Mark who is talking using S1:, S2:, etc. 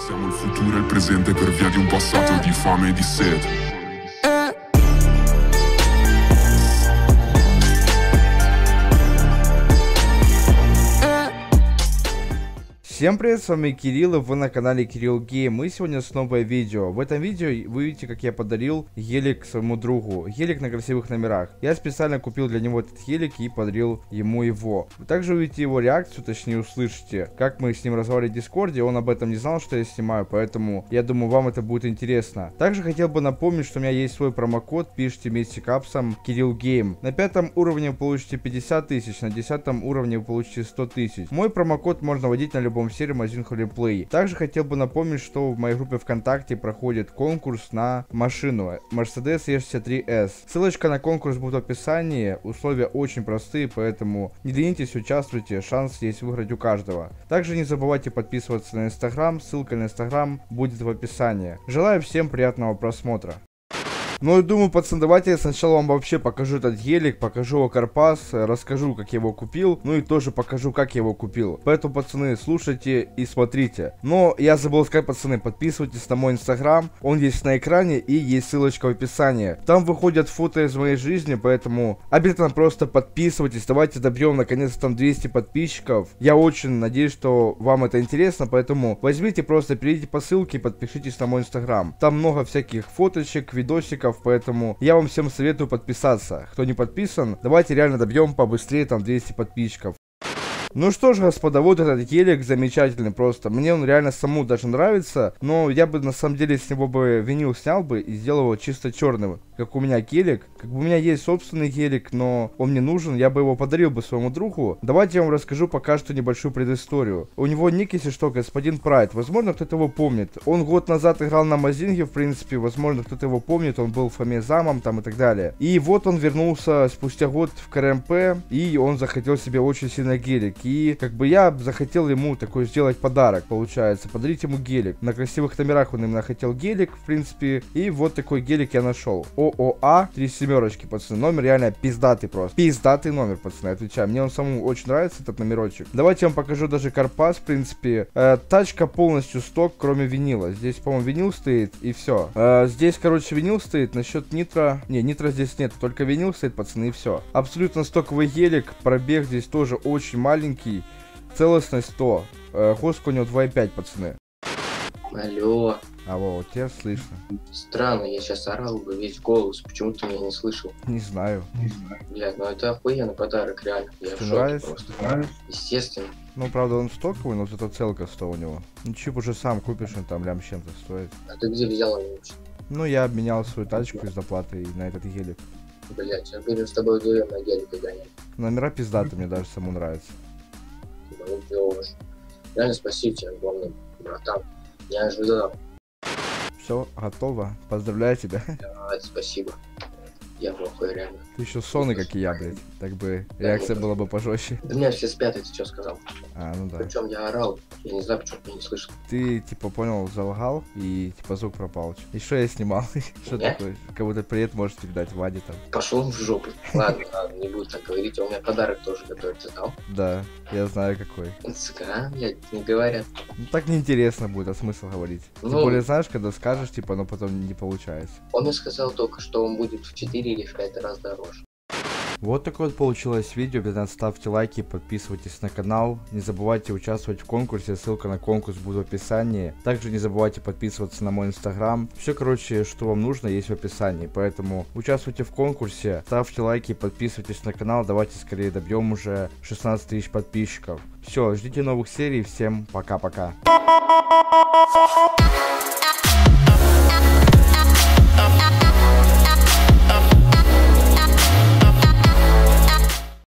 S1: Siamo il futuro e il presente per via di un passato di fame e di sete.
S2: Всем привет, с вами Кирилл, и вы на канале Кирилл Гейм. И сегодня с новое видео. В этом видео вы видите, как я подарил гелик своему другу. Гелик на красивых номерах. Я специально купил для него этот гелик и подарил ему его. Вы также увидите его реакцию, точнее услышите, как мы с ним разговаривали в Дискорде. Он об этом не знал, что я снимаю, поэтому я думаю, вам это будет интересно. Также хотел бы напомнить, что у меня есть свой промокод. Пишите вместе капсом Кирилл Гейм. На 5 уровне вы получите 50 тысяч, на 10 уровне вы получите 100 тысяч. Мой промокод можно вводить на любом серии магазин Холиплей. Также хотел бы напомнить, что в моей группе ВКонтакте проходит конкурс на машину Mercedes E63S. Ссылочка на конкурс будет в описании. Условия очень простые, поэтому не ленитесь, участвуйте, шанс есть выиграть у каждого. Также не забывайте подписываться на Инстаграм, ссылка на Инстаграм будет в описании. Желаю всем приятного просмотра. Ну и думаю, пацаны, давайте я сначала вам вообще покажу этот гелик, покажу его карпас, расскажу, как я его купил, ну и тоже покажу, как я его купил. Поэтому, пацаны, слушайте и смотрите. Но я забыл сказать, пацаны, подписывайтесь на мой инстаграм, он есть на экране и есть ссылочка в описании. Там выходят фото из моей жизни, поэтому обязательно просто подписывайтесь, давайте добьем наконец-то там 200 подписчиков. Я очень надеюсь, что вам это интересно, поэтому возьмите, просто перейдите по ссылке и подпишитесь на мой инстаграм. Там много всяких фоточек, видосиков. Поэтому я вам всем советую подписаться. Кто не подписан, давайте реально добьем побыстрее там 200 подписчиков. Ну что ж, господа, вот этот гелик замечательный просто. Мне он реально самому даже нравится. Но я бы на самом деле с него бы винил снял бы и сделал его чисто черным. Как у меня гелик. Как бы у меня есть собственный гелик, но он мне нужен. Я бы его подарил бы своему другу. Давайте я вам расскажу пока что небольшую предысторию. У него ник, если что, господин Прайд. Возможно, кто-то его помнит. Он год назад играл на Мазинге, в принципе. Возможно, кто-то его помнит. Он был Фоме замом там и так далее. И вот он вернулся спустя год в КРМП. И он захотел себе очень сильно гелик. И как бы я захотел ему такой сделать подарок, получается, подарить ему гелик. На красивых номерах он именно хотел гелик, в принципе. И вот такой гелик я нашел. ООА 3 семерочки, пацаны. Номер реально пиздатый просто. Пиздатый номер, пацаны, отвечаю. Мне он самому очень нравится, этот номерочек. Давайте я вам покажу даже карпас, в принципе. Тачка полностью сток, кроме винила. Здесь, по-моему, винил стоит и все. Здесь, короче, винил стоит. Насчет нитро. Не, нитро здесь нет, только винил стоит, пацаны, и все. Абсолютно стоковый гелик. Пробег здесь тоже очень маленький. Целостность 100. Хоска у него 2,5, пацаны.
S3: Алло.
S2: Алло, вот тебя слышно.
S3: Странно, я сейчас орал бы весь голос. Почему ты меня не слышал?
S2: Не знаю.
S3: Блядь, ну это охуенный подарок, реально. Я в шоке
S2: нравится?
S3: просто. Естественно.
S2: Ну, правда, он стоковый, но зато целка 100 у него. Ну, чип уже сам купишь, он там лям с чем-то стоит.
S3: А ты где взял его?
S2: Ну, я обменял свою тачку из доплаты на этот гелик.
S3: Блядь, я будем с тобой вдвоем на гелике гонять.
S2: Номера пиздаты, мне даже самому нравится.
S3: Ну, пёж. Реально спасибо тебе, главное, братан. Не ожидал.
S2: Все, готово. Поздравляю тебя.
S3: Да, спасибо. Я плохой, реально.
S2: Ты еще сонный, как и я, блядь. Так бы реакция была бы пожестче.
S3: Да меня все спят, я тебе что сказал.
S2: А, ну да.
S3: Причем я орал. Я не знаю, почему ты не слышал.
S2: Ты, типа, понял, залгал, и, типа, звук пропал. И что я снимал? Что такое? Как будто привет можешь передать Ваде там.
S3: Пошел в жопу. Ладно, ладно, не буду так говорить. У меня подарок тоже готовится, да?
S2: Да, я знаю какой.
S3: Сука, блядь, не говорят.
S2: Ну так неинтересно будет, а смысл говорить. Тем более, знаешь, когда скажешь, типа, но потом не получается.
S3: Он мне сказал только, что он будет в 4 или в 5 раз дороже.
S2: Вот такое вот получилось видео. Обязательно ставьте лайки, подписывайтесь на канал. Не забывайте участвовать в конкурсе. Ссылка на конкурс будет в описании. Также не забывайте подписываться на мой инстаграм. Все, короче, что вам нужно, есть в описании. Поэтому участвуйте в конкурсе. Ставьте лайки, подписывайтесь на канал. Давайте скорее добьем уже 16 тысяч подписчиков. Все, ждите новых серий. Всем пока-пока.